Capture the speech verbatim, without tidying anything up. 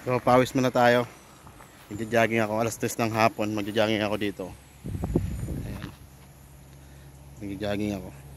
So pawis muna tayo. Magja-jogging ako, alas tres ng hapon, magja-jogging ako dito. Ayan. Magja-jogging ako.